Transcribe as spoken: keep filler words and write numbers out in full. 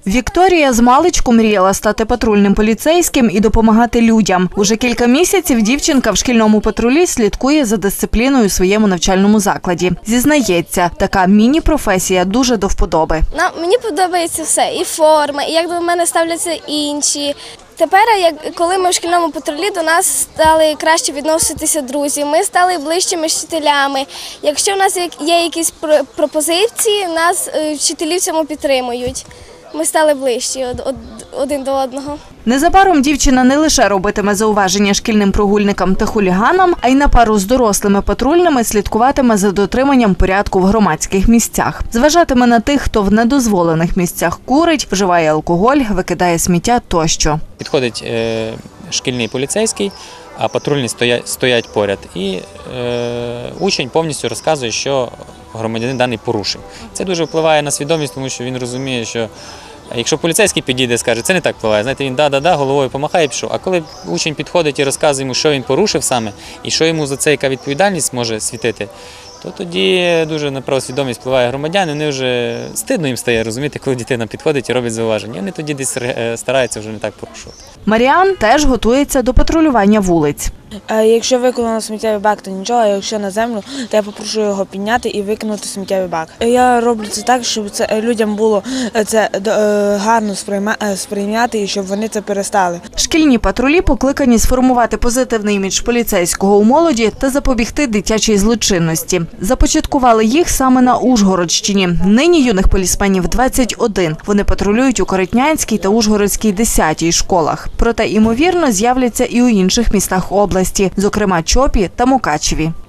Вікторія змалечку мріяла стати патрульним поліцейським і допомагати людям. Уже кілька місяців дівчинка в шкільному патрулі слідкує за дисципліною у своєму навчальному закладі. Зізнається, така міні-професія дуже до вподоби. Нам, мені подобається все, і форма, і як до мене ставляться інші. Тепер, як, коли ми в шкільному патрулі, до нас стали краще відноситися друзі, ми стали ближчими вчителями. Якщо в нас є якісь пропозиції, нас вчителі в цьому підтримують. Ми стали ближчі один до одного. Незабаром дівчина не лише робитиме зауваження шкільним прогульникам та хуліганам, а й на пару з дорослими патрульними слідкуватиме за дотриманням порядку в громадських місцях. Зважатиме на тих, хто в недозволених місцях курить, вживає алкоголь, викидає сміття тощо. Підходить е, шкільний поліцейський, а патрульні стоять, стоять поряд. І е, учень повністю розказує, що громадянин даний порушив. Це дуже впливає на свідомість, тому що він розуміє, що якщо поліцейський підійде і скаже, це не так впливає, знаєте, він да-да-да, головою помахає і пішов. А коли учень підходить і розказує йому, що він порушив саме, і що йому за це, яка відповідальність може світити, то тоді дуже на правосвідомість впливає громадян, і вони вже стидно їм стає, розуміти, коли дитина підходить і робить зауваження. Вони тоді десь стараються вже не так порушувати. Маріан теж готується до патрулювання вулиць. Якщо викину на сміттєвий бак, то нічого, а якщо на землю, то я попрошу його підняти і викинути в сміттєвий бак. Я роблю це так, щоб це людям було це гарно сприйняти і щоб вони це перестали. Шкільні патрулі покликані сформувати позитивний імідж поліцейського у молоді та запобігти дитячій злочинності. Започаткували їх саме на Ужгородщині. Нині юних полісменів двадцять один. Вони патрулюють у Коротнянській та Ужгородській десятій школах. Проте, ймовірно, з'являться і у інших містах області, зокрема Чопі та Мукачеві.